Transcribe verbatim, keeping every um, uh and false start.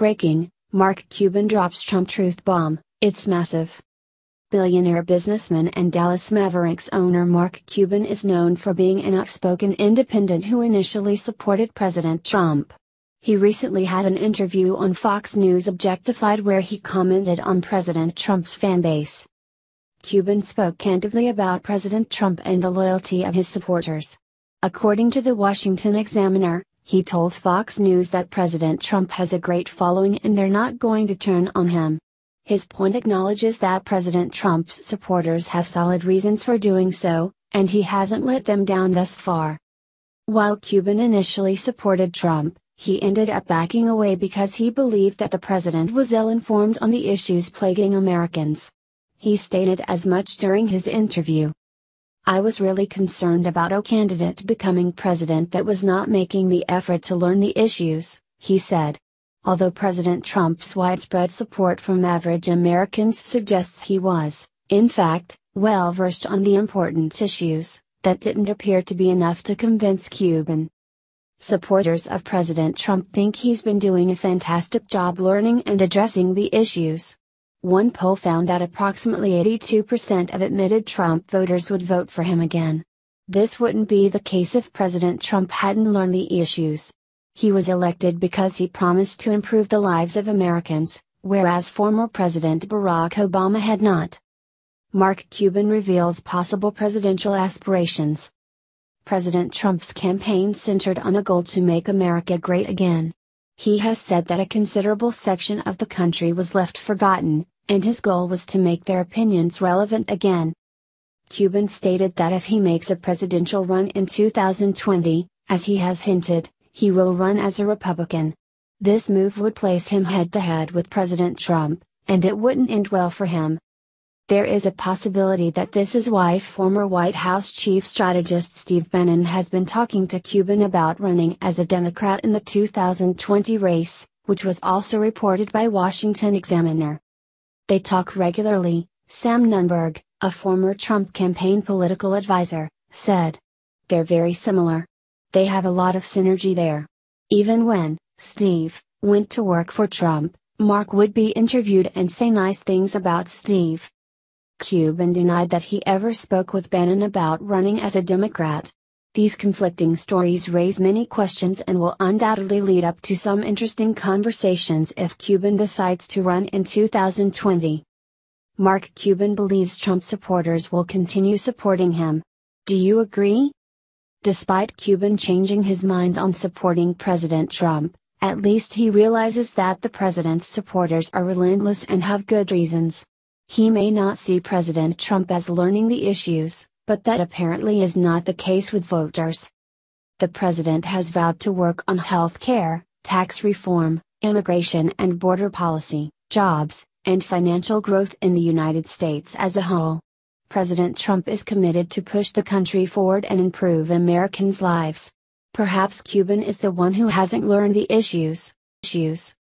Breaking, Mark Cuban drops Trump truth bomb, it's massive. Billionaire businessman and Dallas Mavericks owner Mark Cuban is known for being an outspoken independent who initially supported President Trump. He recently had an interview on Fox News Objectified where he commented on President Trump's fanbase. Cuban spoke candidly about President Trump and the loyalty of his supporters. According to the Washington Examiner, he told Fox News that President Trump has a great following and they're not going to turn on him. His point acknowledges that President Trump's supporters have solid reasons for doing so, and he hasn't let them down thus far. While Cuban initially supported Trump, he ended up backing away because he believed that the president was ill-informed on the issues plaguing Americans. He stated as much during his interview. "I was really concerned about a candidate becoming president that was not making the effort to learn the issues," he said. Although President Trump's widespread support from average Americans suggests he was, in fact, well versed on the important issues, that didn't appear to be enough to convince Cuban. Supporters of President Trump think he's been doing a fantastic job learning and addressing the issues. One poll found that approximately eighty-two percent of admitted Trump voters would vote for him again. This wouldn't be the case if President Trump hadn't learned the issues. He was elected because he promised to improve the lives of Americans, whereas former President Barack Obama had not. Mark Cuban reveals possible presidential aspirations. President Trump's campaign centered on a goal to make America great again. He has said that a considerable section of the country was left forgotten, and his goal was to make their opinions relevant again. Cuban stated that if he makes a presidential run in two thousand twenty, as he has hinted, he will run as a Republican. This move would place him head-to-head with President Trump, and it wouldn't end well for him. There is a possibility that this is why former White House chief strategist Steve Bannon has been talking to Cuban about running as a Democrat in the two thousand twenty race, which was also reported by Washington Examiner. They talk regularly, Sam Nunberg, a former Trump campaign political advisor, said. They're very similar. They have a lot of synergy there. Even when Steve went to work for Trump, Mark would be interviewed and say nice things about Steve. Cuban denied that he ever spoke with Bannon about running as a Democrat. These conflicting stories raise many questions and will undoubtedly lead up to some interesting conversations if Cuban decides to run in two thousand twenty. Mark Cuban believes Trump supporters will continue supporting him. Do you agree? Despite Cuban changing his mind on supporting President Trump, at least he realizes that the president's supporters are relentless and have good reasons. He may not see President Trump as learning the issues, but that apparently is not the case with voters. The president has vowed to work on health care, tax reform, immigration and border policy, jobs, and financial growth in the United States as a whole. President Trump is committed to push the country forward and improve Americans' lives. Perhaps Cuban is the one who hasn't learned the issues. issues.